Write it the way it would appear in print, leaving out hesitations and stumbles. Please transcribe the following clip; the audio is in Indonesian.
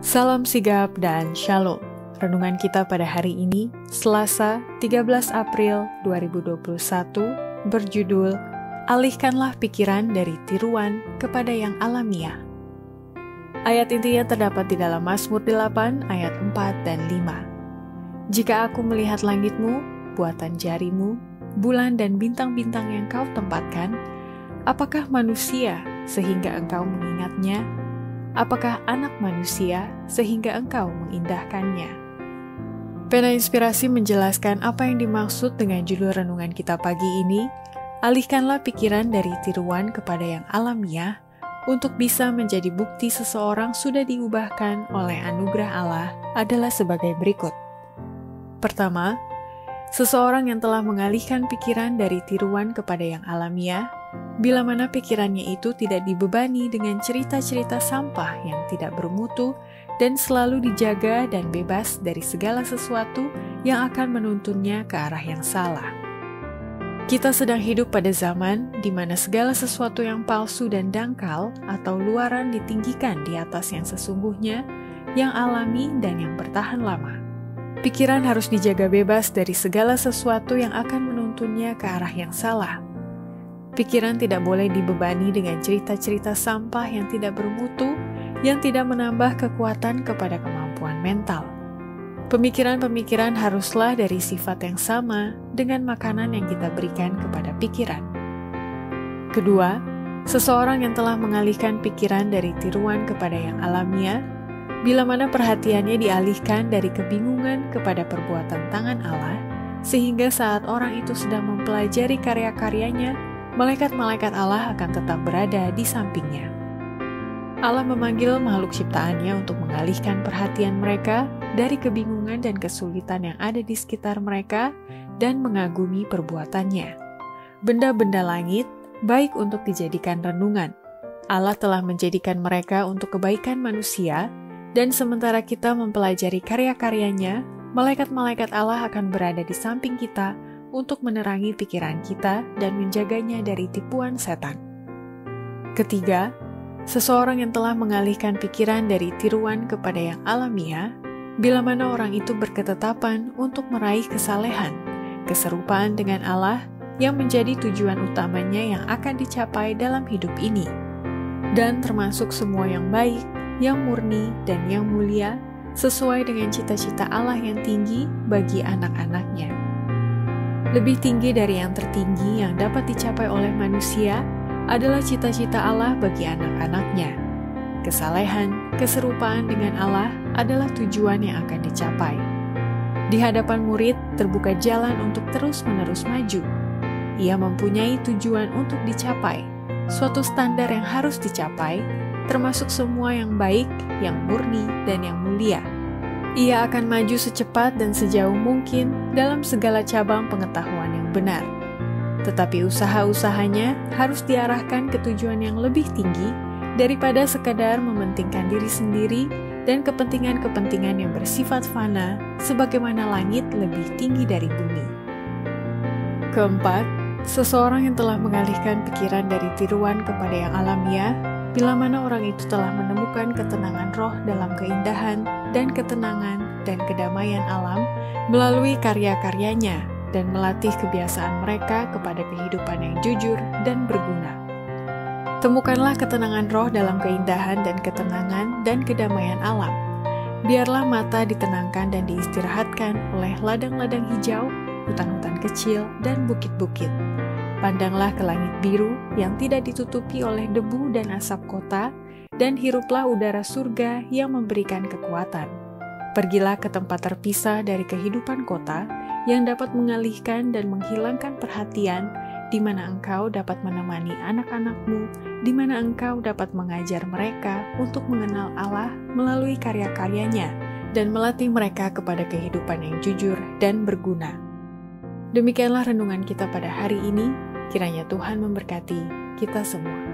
Salam sigap dan shalom. Renungan kita pada hari ini, Selasa 13 April 2021, berjudul Alihkanlah pikiran dari tiruan kepada yang alamiah. Ayat intinya terdapat di dalam Mazmur 8 ayat 4 dan 5. Jika aku melihat langitmu, buatan jarimu, bulan dan bintang-bintang yang kau tempatkan, apakah manusia sehingga engkau mengingatnya? Apakah anak manusia sehingga engkau mengindahkannya? Pena Inspirasi menjelaskan apa yang dimaksud dengan judul renungan kita pagi ini, alihkanlah pikiran dari tiruan kepada yang alamiah, untuk bisa menjadi bukti seseorang sudah diubahkan oleh anugerah Allah adalah sebagai berikut. Pertama, seseorang yang telah mengalihkan pikiran dari tiruan kepada yang alamiah, bila mana pikirannya itu tidak dibebani dengan cerita-cerita sampah yang tidak bermutu dan selalu dijaga dan bebas dari segala sesuatu yang akan menuntunnya ke arah yang salah. Kita sedang hidup pada zaman di mana segala sesuatu yang palsu dan dangkal atau luaran ditinggikan di atas yang sesungguhnya, yang alami dan yang bertahan lama. Pikiran harus dijaga bebas dari segala sesuatu yang akan menuntunnya ke arah yang salah. Pikiran tidak boleh dibebani dengan cerita-cerita sampah yang tidak bermutu, yang tidak menambah kekuatan kepada kemampuan mental. Pemikiran-pemikiran haruslah dari sifat yang sama dengan makanan yang kita berikan kepada pikiran. Kedua, seseorang yang telah mengalihkan pikiran dari tiruan kepada yang alamiah, bila mana perhatiannya dialihkan dari kebingungan kepada perbuatan tangan Allah, sehingga saat orang itu sedang mempelajari karya-karyanya, malaikat-malaikat Allah akan tetap berada di sampingnya. Allah memanggil makhluk ciptaannya untuk mengalihkan perhatian mereka dari kebingungan dan kesulitan yang ada di sekitar mereka dan mengagumi perbuatannya. Benda-benda langit baik untuk dijadikan renungan. Allah telah menjadikan mereka untuk kebaikan manusia, dan sementara kita mempelajari karya-karyanya, malaikat-malaikat Allah akan berada di samping kita untuk menerangi pikiran kita dan menjaganya dari tipuan setan. Ketiga, seseorang yang telah mengalihkan pikiran dari tiruan kepada yang alamiah, bila mana orang itu berketetapan untuk meraih kesalehan, keserupaan dengan Allah yang menjadi tujuan utamanya yang akan dicapai dalam hidup ini, dan termasuk semua yang baik, yang murni, dan yang mulia, sesuai dengan cita-cita Allah yang tinggi bagi anak-anaknya. Lebih tinggi dari yang tertinggi yang dapat dicapai oleh manusia adalah cita-cita Allah bagi anak-anaknya. Kesalehan, keserupaan dengan Allah adalah tujuan yang akan dicapai. Di hadapan murid terbuka jalan untuk terus-menerus maju. Ia mempunyai tujuan untuk dicapai, suatu standar yang harus dicapai, termasuk semua yang baik, yang murni, dan yang mulia. Ia akan maju secepat dan sejauh mungkin dalam segala cabang pengetahuan yang benar. Tetapi usaha-usahanya harus diarahkan ke tujuan yang lebih tinggi daripada sekadar mementingkan diri sendiri dan kepentingan-kepentingan yang bersifat fana, sebagaimana langit lebih tinggi dari bumi. Keempat, seseorang yang telah mengalihkan pikiran dari tiruan kepada yang alamiah, bila mana orang itu telah menemukan ketenangan roh dalam keindahan dan ketenangan dan kedamaian alam melalui karya-karyanya dan melatih kebiasaan mereka kepada kehidupan yang jujur dan berguna. Temukanlah ketenangan roh dalam keindahan dan ketenangan dan kedamaian alam. Biarlah mata ditenangkan dan diistirahatkan oleh ladang-ladang hijau, hutan-hutan kecil, dan bukit-bukit. Pandanglah ke langit biru yang tidak ditutupi oleh debu dan asap kota, dan hiruplah udara surga yang memberikan kekuatan. Pergilah ke tempat terpisah dari kehidupan kota yang dapat mengalihkan dan menghilangkan perhatian, di mana engkau dapat menemani anak-anakmu, di mana engkau dapat mengajar mereka untuk mengenal Allah melalui karya-karyanya, dan melatih mereka kepada kehidupan yang jujur dan berguna. Demikianlah renungan kita pada hari ini. Kiranya Tuhan memberkati kita semua.